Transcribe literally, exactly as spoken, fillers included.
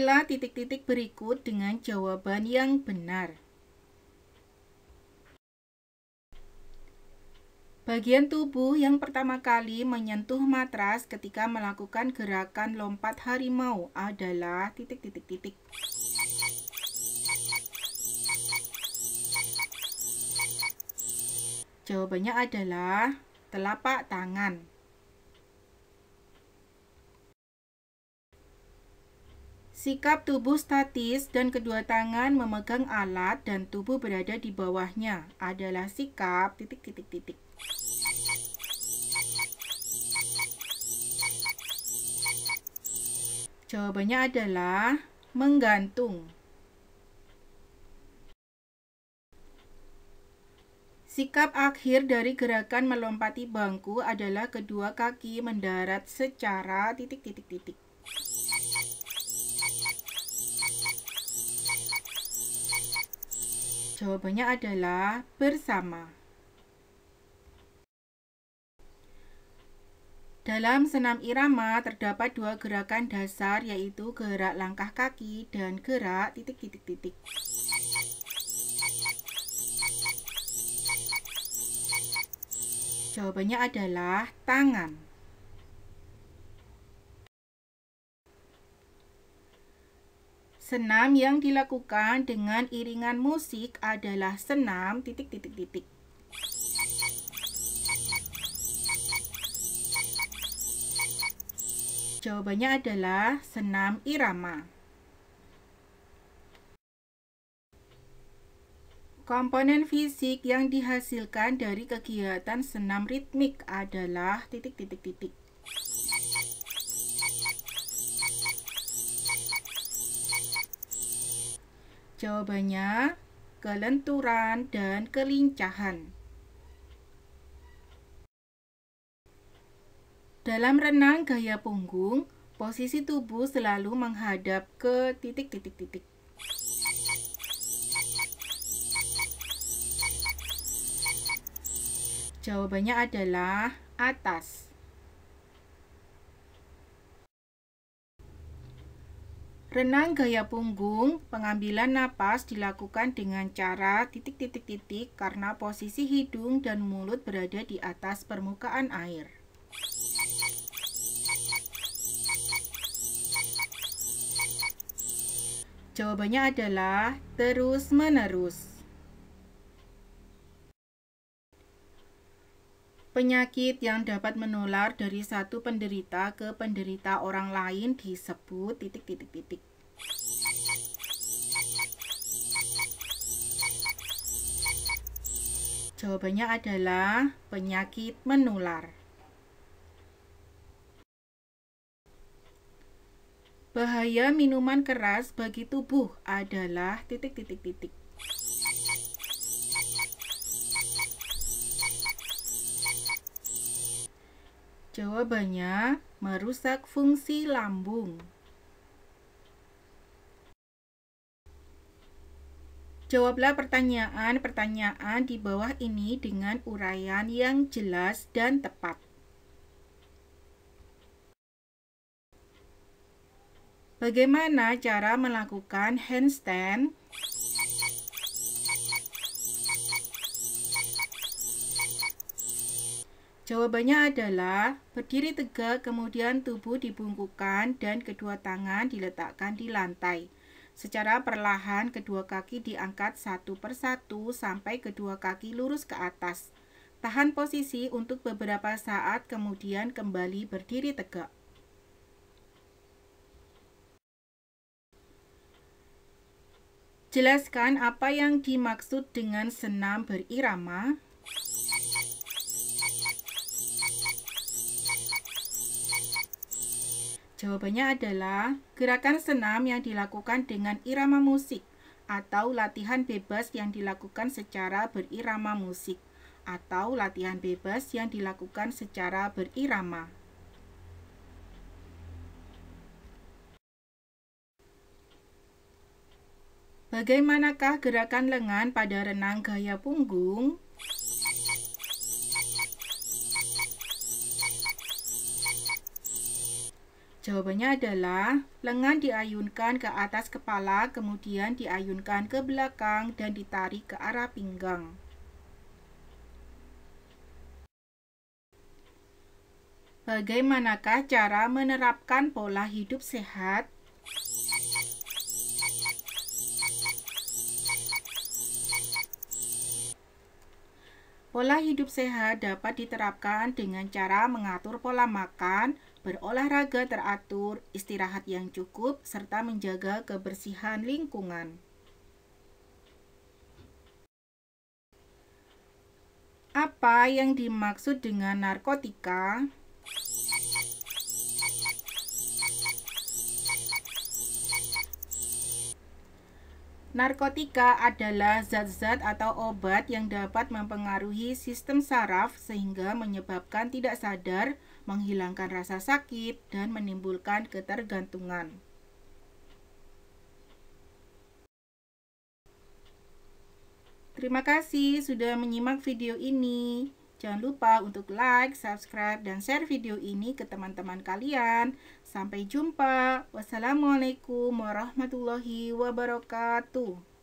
Isilah titik-titik berikut dengan jawaban yang benar. Bagian tubuh yang pertama kali menyentuh matras ketika melakukan gerakan lompat harimau adalah titik-titik-titik. Jawabannya adalah telapak tangan. Sikap tubuh statis dan kedua tangan memegang alat dan tubuh berada di bawahnya adalah sikap titik-titik-titik. Jawabannya adalah menggantung. Sikap akhir dari gerakan melompati bangku adalah kedua kaki mendarat secara titik-titik-titik. Jawabannya adalah bersama. Dalam senam irama terdapat dua gerakan dasar, yaitu gerak langkah kaki dan gerak titik-titik-titik. Jawabannya adalah tangan. Senam yang dilakukan dengan iringan musik adalah senam titik-titik-titik. Jawabannya adalah senam irama. Komponen fisik yang dihasilkan dari kegiatan senam ritmik adalah titik-titik-titik. Jawabannya kelenturan dan kelincahan. Dalam renang gaya punggung, posisi tubuh selalu menghadap ke titik-titik-titik. Jawabannya adalah atas. Renang gaya punggung, pengambilan napas dilakukan dengan cara titik-titik-titik karena posisi hidung dan mulut berada di atas permukaan air. Jawabannya adalah terus-menerus. Penyakit yang dapat menular dari satu penderita ke penderita orang lain disebut titik-titik-titik. Jawabannya adalah penyakit menular. Bahaya minuman keras bagi tubuh adalah titik-titik-titik. Jawabannya merusak fungsi lambung. Jawablah pertanyaan-pertanyaan di bawah ini dengan uraian yang jelas dan tepat. Bagaimana cara melakukan handstand? Jawabannya adalah berdiri tegak, kemudian tubuh dibungkukkan dan kedua tangan diletakkan di lantai. Secara perlahan kedua kaki diangkat satu persatu sampai kedua kaki lurus ke atas. Tahan posisi untuk beberapa saat, kemudian kembali berdiri tegak. Jelaskan apa yang dimaksud dengan senam berirama. Jawabannya adalah gerakan senam yang dilakukan dengan irama musik atau latihan bebas yang dilakukan secara berirama musik atau latihan bebas yang dilakukan secara berirama. Bagaimanakah gerakan lengan pada renang gaya punggung? Jawabannya adalah lengan diayunkan ke atas kepala, kemudian diayunkan ke belakang dan ditarik ke arah pinggang. Bagaimanakah cara menerapkan pola hidup sehat? Pola hidup sehat dapat diterapkan dengan cara mengatur pola makan, berolahraga teratur, istirahat yang cukup, serta menjaga kebersihan lingkungan. Apa yang dimaksud dengan narkotika? Narkotika adalah zat-zat atau obat yang dapat mempengaruhi sistem saraf sehingga menyebabkan tidak sadar, menghilangkan rasa sakit, dan menimbulkan ketergantungan. Terima kasih sudah menyimak video ini. Jangan lupa untuk like, subscribe, dan share video ini ke teman-teman kalian. Sampai jumpa. Wassalamualaikum warahmatullahi wabarakatuh.